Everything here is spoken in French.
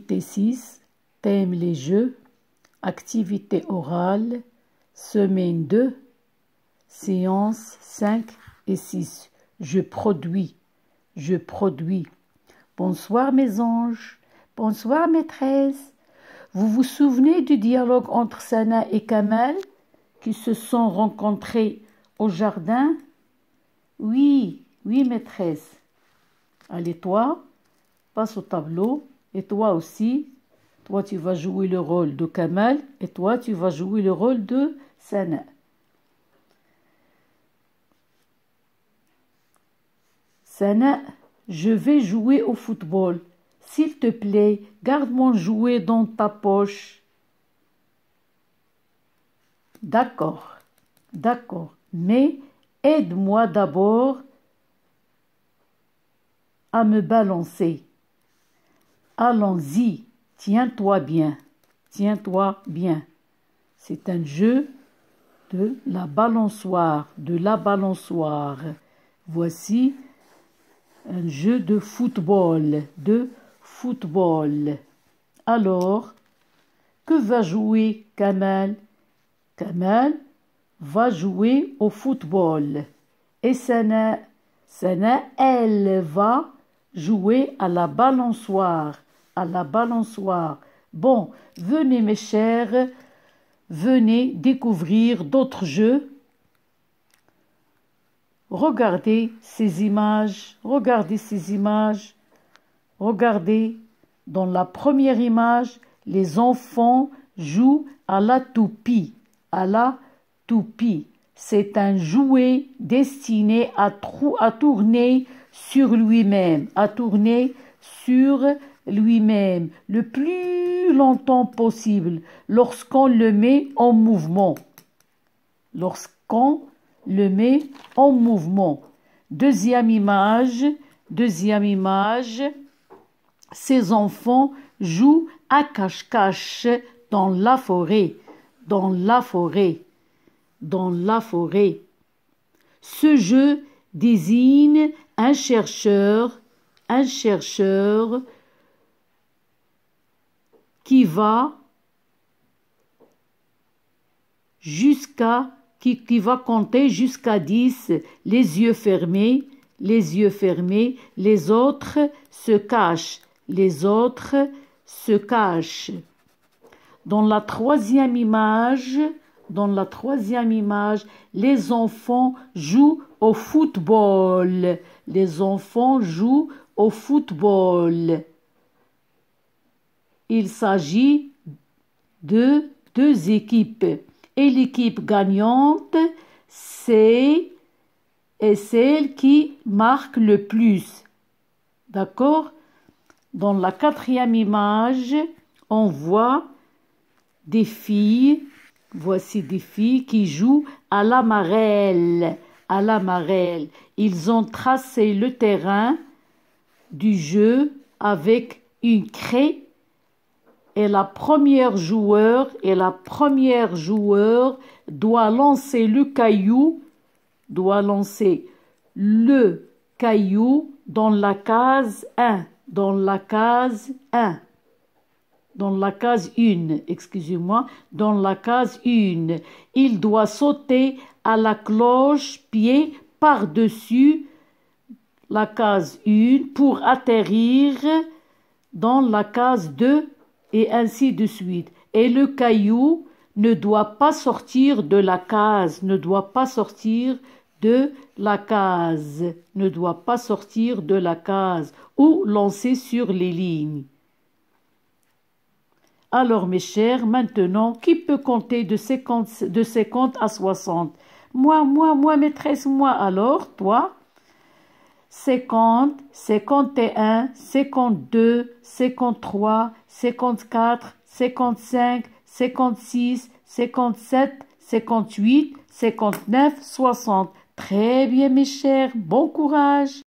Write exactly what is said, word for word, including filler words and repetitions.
Activité six, thème les jeux. Activité orale, semaine deux, séances cinq et six. Je produis, je produis. Bonsoir mes anges, bonsoir maîtresse. Vous vous souvenez du dialogue entre Sana et Kamal qui se sont rencontrés au jardin? Oui, oui maîtresse. Allez toi, passe au tableau et toi aussi. Toi, tu vas jouer le rôle de Kamal et toi, tu vas jouer le rôle de Sana. Sana, je vais jouer au football. S'il te plaît, garde mon jouet dans ta poche. D'accord, d'accord, mais aide-moi d'abord à me balancer. Allons-y. Tiens-toi bien, tiens-toi bien. C'est un jeu de la balançoire, de la balançoire. Voici un jeu de football, de football. Alors, que va jouer Kamal? Kamal va jouer au football. Et Sana, Sana, elle va jouer à la balançoire. À la balançoire. Bon, venez mes chers, venez découvrir d'autres jeux. Regardez ces images, regardez ces images. Regardez, dans la première image, les enfants jouent à la toupie. À la toupie. C'est un jouet destiné à, à tourner sur lui-même, à tourner sur lui-même le plus longtemps possible lorsqu'on le met en mouvement. Lorsqu'on le met en mouvement. Deuxième image, deuxième image, ces enfants jouent à cache-cache dans la forêt, dans la forêt, dans la forêt. Ce jeu désigne un chercheur, un chercheur qui va jusqu'à qui, qui va compter jusqu'à dix, les yeux fermés, les yeux fermés, les autres se cachent, les autres se cachent. Dans la troisième image, dans la troisième image, les enfants jouent au football. Les enfants jouent au football. Il s'agit de deux équipes. Et l'équipe gagnante, c'est celle qui marque le plus. D'accord? Dans la quatrième image, on voit des filles. Voici des filles qui jouent à la marelle. À la marelle. Ils ont tracé le terrain du jeu avec une craie. Et la première joueur, et la première joueur doit lancer le caillou, doit lancer le caillou dans la case un, dans la case un, dans la case un, excusez-moi, dans la case un. Il doit sauter à la cloche-pied par-dessus la case un pour atterrir dans la case deux. Et ainsi de suite. Et le caillou ne doit pas sortir de la case, ne doit pas sortir de la case, ne doit pas sortir de la case ou lancer sur les lignes. Alors mes chers, maintenant, qui peut compter de cinquante, de cinquante à soixante? Moi, moi, moi, maîtresse, moi. Alors, toi? cinquante, cinquante et un, cinquante-deux, cinquante-trois, cinquante-quatre, cinquante-cinq, cinquante-six, cinquante-sept, cinquante-huit, cinquante-neuf, soixante. Très bien mes chers, bon courage.